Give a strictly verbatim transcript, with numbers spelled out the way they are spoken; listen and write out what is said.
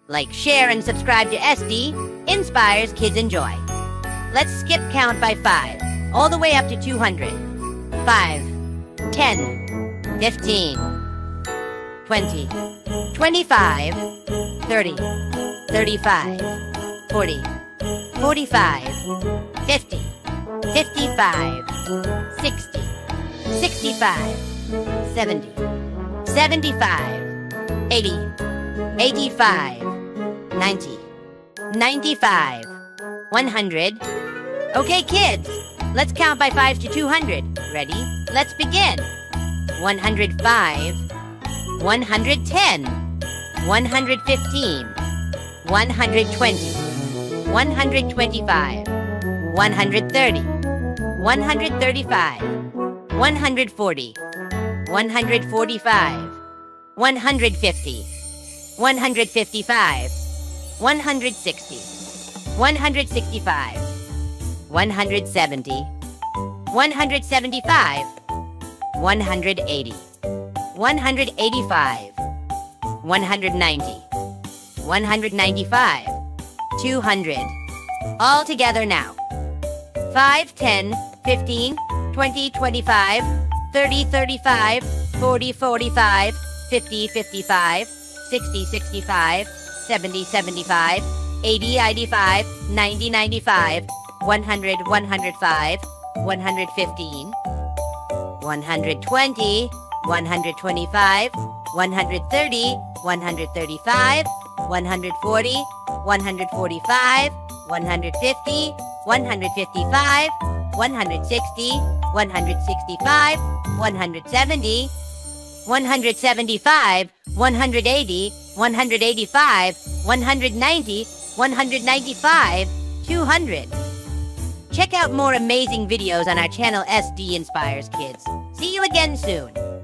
Like, share, and subscribe to S D Inspires Kids Enjoy. Let's skip count by five, all the way up to two hundred. five, ten, fifteen, twenty, twenty-five, thirty, thirty-five, forty, forty-five, fifty, fifty-five, sixty, sixty-five, seventy, seventy-five, eighty, eighty-five, ninety, ninety-five, one hundred. Okay, kids, let's count by fives to two hundred. Ready? Let's begin. one hundred five, one hundred ten, one hundred fifteen, one hundred twenty, one hundred twenty-five, one hundred thirty, one hundred thirty-five, one hundred forty, one hundred forty-five, one hundred fifty, one hundred fifty-five, one hundred sixty, one hundred sixty-five, one hundred seventy, one hundred seventy-five, one hundred eighty, one hundred eighty-five, one hundred ninety, one hundred ninety-five, two hundred. All together now. five, ten, fifteen, twenty, twenty-five, thirty, thirty-five, forty, forty-five, fifty, fifty-five, sixty, sixty-five, seventy, seventy-five, eighty, eighty-five, ninety, ninety-five, one hundred, one hundred five, one hundred fifteen, one hundred twenty, one hundred twenty-five, one hundred thirty, one hundred thirty-five, one hundred forty, one hundred forty-five, one hundred fifty, one hundred fifty-five, one hundred sixty, one hundred sixty-five, one hundred seventy, one hundred seventy-five, one hundred eighty, one hundred eighty-five, one hundred ninety, one hundred ninety-five, two hundred. Check out more amazing videos on our channel S D Inspires Kids. See you again soon.